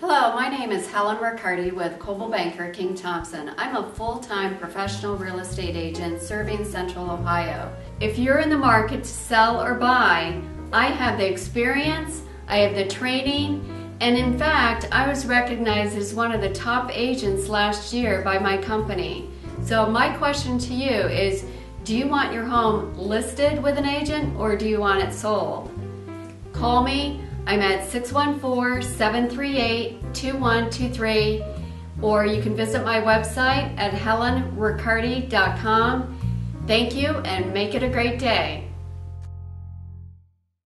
Hello, my name is Helen Ricaurte with Coldwell Banker King Thompson. I'm a full-time professional real estate agent serving Central Ohio. If you're in the market to sell or buy, I have the experience, I have the training, and in fact, I was recognized as one of the top agents last year by my company. So my question to you is, do you want your home listed with an agent or do you want it sold? Call me. I'm at 614-738-2123, or you can visit my website at helenricaurte.com. Thank you and make it a great day.